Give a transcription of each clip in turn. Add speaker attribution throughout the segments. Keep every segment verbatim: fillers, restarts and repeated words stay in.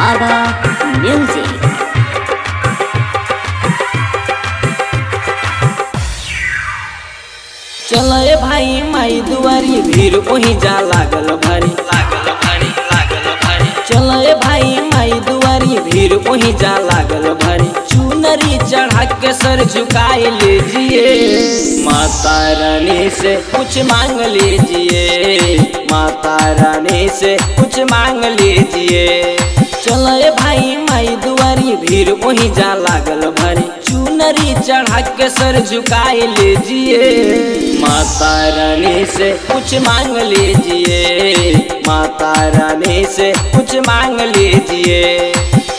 Speaker 1: Baba Music।
Speaker 2: चले भाई माई दुआरी भीड़ वही जा लागल भारी लागल भारी लागल भारी। चले भाई माई दुआरी भीड़ वही जा लागल भारी। चुनरी चढ़ा के सर झुकाए लीजिए, माता रानी से कुछ मांग लीजिए, माता रानी से कुछ मांग लीजिए। चले भाई माई दुआरी भीड़ वही जा लागल भारी। चुनरी चढ़ा के सर झुकाए लीजिए, माता रानी से कुछ मांग लीजिए, माता रानी से कुछ मांग लीजिए।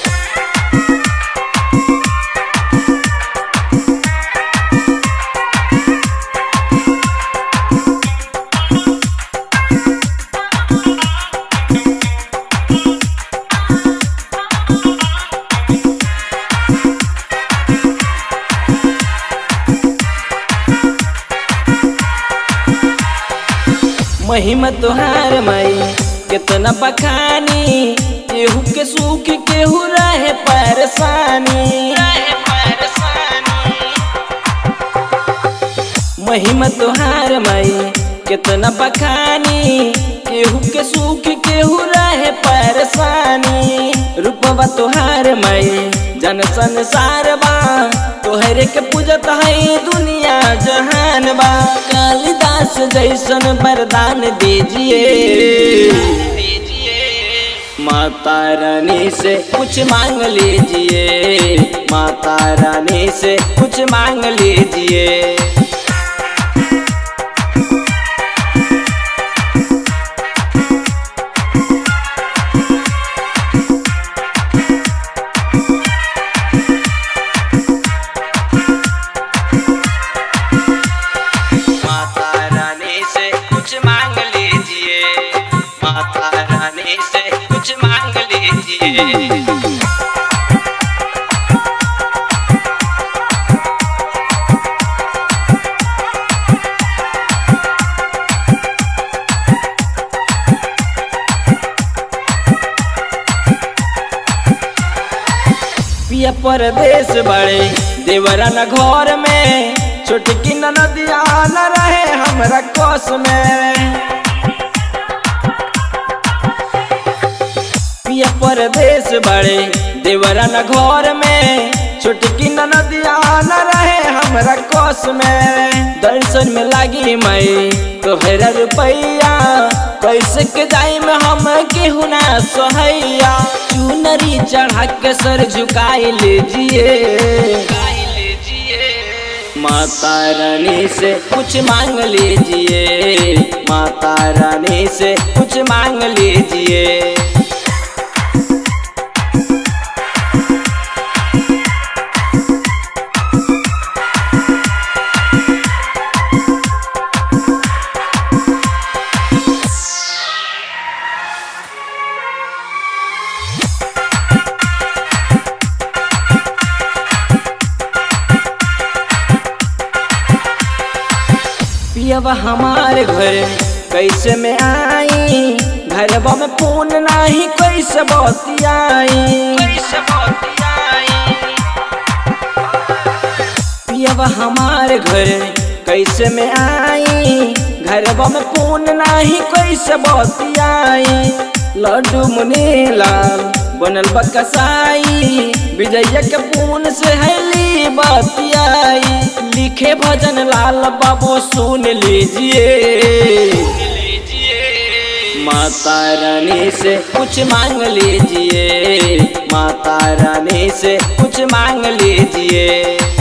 Speaker 2: महिमा तुहार माई कितना बखानी, केहू के सुख केहू रहे परेशानी। महिमा तुहार माई कितना बखानी, केहू के सुख केहू रहे परेशानी। रूपवा तुहार माई जन संसार बा, तोहरे के पूजत है दुनिया जहान बा। कालिदास जैसन वरदान दीजिए, माता रानी से कुछ मांग लीजिए, माता रानी से कुछ मांग लीजिए। मांग लीजिए, माता रानी से कुछ मांग लीजिए। पिया परदेश बड़े देवरा न घर में, छोटकी नदिया न रहे हमरा कोस में। पिया परदेश बड़े देवरा न घर में, छोटकी नदिया न रहे हमरा कोस में। दर्शन में लागी मई तोहरा रुपैया, कैसे के जाई में हम केहू ना सोहैया। चुनरी चढ़ा के सर झुकाए लीजिए, माता रानी से कुछ मांग लीजिए, माता रानी से कुछ मांग लीजिए। अब हमारे घर कैसे में आई, घरवा में फोन नहीं कैसे बतियाई। पियवा हमारे घर कैसे में आई, घरवा में फोन नहीं कैसे बतियाई। लड्डू मुनीलाल बनल बकसाई, विजय के फोन से हैली बतियाई। लिखे भजन लाल बाबू सुन लीजिए, माता रानी से कुछ मांग लीजिए, माता रानी से कुछ मांग लीजिए।